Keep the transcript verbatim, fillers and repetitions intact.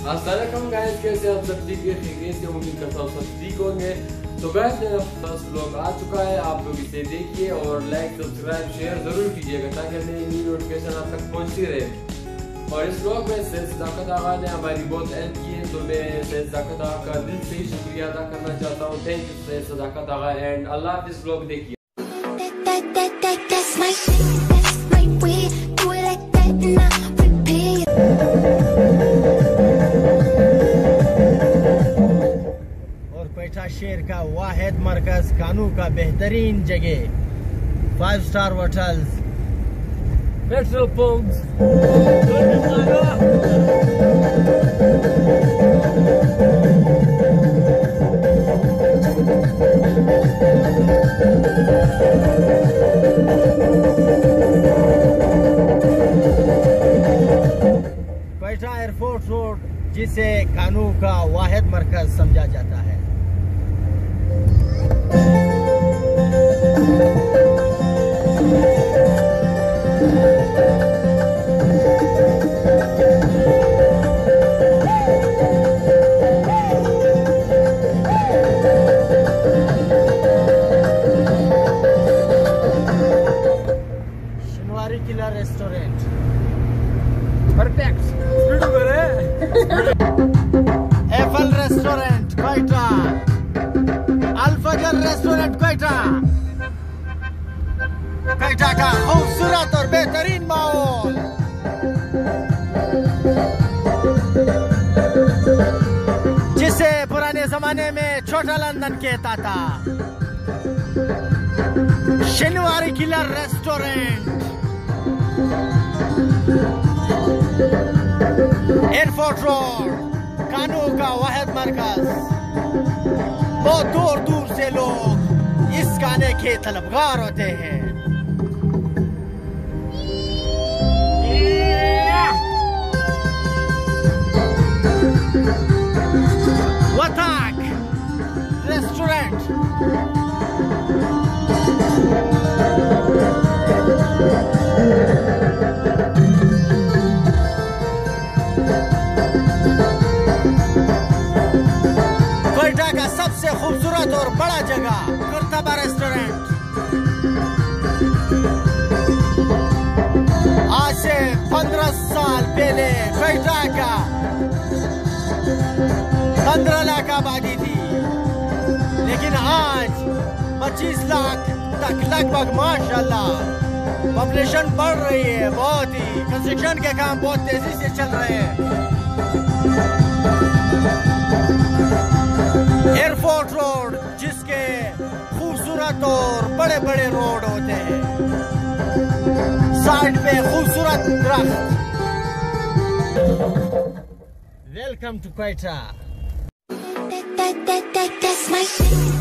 अस्सलामुअलैकुम गाइस, कैसे आप सब ठीक है? खैरियत से उम्मीद करता हूँ सब ठीक होंगे। तो गाइस मेरा फर्स्ट व्लॉग आ चुका है, आप लोग इसे देखिए और लाइक सब्सक्राइब शेयर जरूर कीजिएगा ताकि मेरी न्यू नोटिफिकेशन आप तक पहुँचती रहे। और इस व्लॉग में सैयद सदाकत आगा ने हमारी बहुत हेल्प की है, तो मैं सैयद सदाकत आगा का दिल से ही शुक्रिया अदा करना चाहता हूँ। Thank you Syed Sadaqat Agha and अल्लाह हाफिज़। व्लॉग देखिए। क्वेटा शहर का वाहिद मरकज, कानू का बेहतरीन जगह, five star hotels, petrol pump, Quetta airport road, जिसे कानू का वाहिद मरकज समझा जाता है। Shinwari Qila restaurant, perfect speed करे। FL restaurant Quetta, Al-Fajr restaurant Quetta, Quetta का खूबसूरत और बेहतरीन माहौल, जिसे पुराने जमाने में छोटा लंदन कहता था। Shinwari Qila restaurant, airport road, कानू का वाहिद मरकज। बहुत दूर दूर से लोग इस गाने के तलबगार होते हैं। वताक रेस्टोरेंट, क्वेटा का सबसे खूबसूरत और बड़ा जगह कुर्तबा रेस्टोरेंट। आज से पंद्रह साल पहले क्वेटा का पंद्रह लाख आबादी थी, लेकिन आज पच्चीस लाख तक लगभग माशाल्लाह पॉपुलेशन बढ़ रही है। बहुत ही कंस्ट्रक्शन के काम बहुत तेजी से चल रहे हैं। एयरपोर्ट रोड, जिसके खूबसूरत और बड़े बड़े रोड होते हैं, साइड पे खूबसूरत दरख्त। Welcome to Quetta. That, that, that, that's my